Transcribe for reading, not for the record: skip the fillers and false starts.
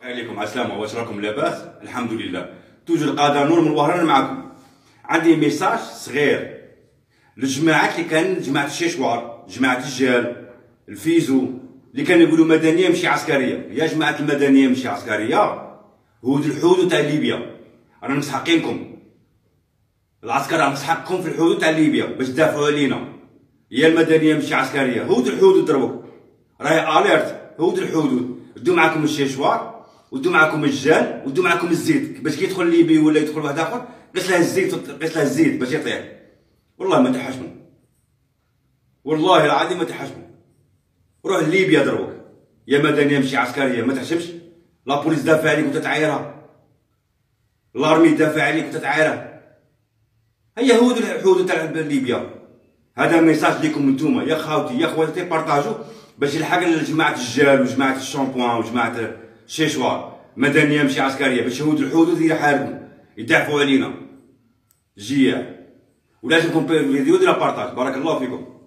عليكم السلامة، واش راكم لاباس؟ الحمد لله. توجد القادة نور من وهران معكم. عندي ميساج صغير للجماعات اللي كان جماعة الشيشوار، جماعة الجال، الفيزو، اللي كانوا يقولوا مدنية ماشي عسكرية. يا جماعة المدنية ماشي عسكرية، هود الحدود تاع ليبيا، رانا مسحقينكم. العسكر راهم مسحقكم في الحدود تاع ليبيا باش تدافعوا علينا. يا المدنية ماشي عسكرية، هود الحدود ضربوا. راهي اليرت، هود الحدود. دو معاكم الشيشوار ودو معاكم الجال ودو معاكم الزيت، باش كي يدخل ليبي ولا يدخل واحد اخر قيس له الزيت، قيس له الزيت باش يطيح. والله ما تحشموا، والله العظيم ما تحشموا. روح ليبيا دروك، يا مدنيه ماشي عسكريه ما تحشمش. لا بوليس دافع عليك وتتعايرها، الارمي دافع عليك وتتعايرها. هيا هود الحدود تاع ليبيا. هذا ميساج ليكم نتوما يا خاوتي يا خواتي، بارطاجو باش يلحق لجماعه الجال وجماعه الشامبوان وجماعه الشيشوار. مدنيه ماشي عسكريه، باش هود الحدود يحاربوا يدافعوا علينا. جياع ولازمكم فيديو ديال بارطاج. بارك الله فيكم.